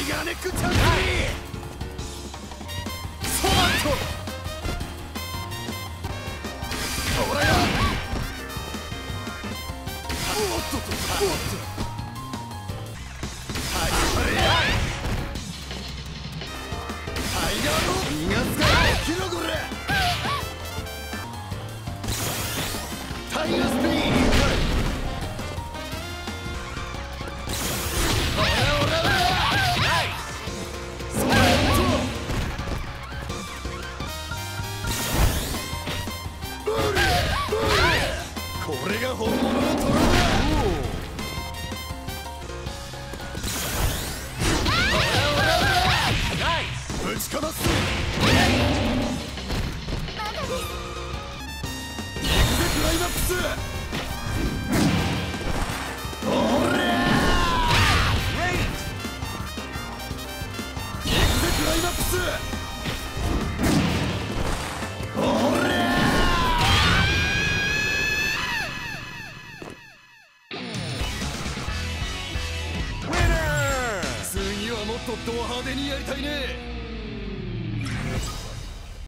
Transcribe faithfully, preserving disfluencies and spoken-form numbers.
イガーネックチャンスにソマットこれがおっとっとおっとはいはいタイガード逃がすか起きろこれタイガースピンこれが本物のトロだぶちかます行くぜクライマックスおりゃ行くぜクライマックスおりゃ次はもっとド派手にやりたいね。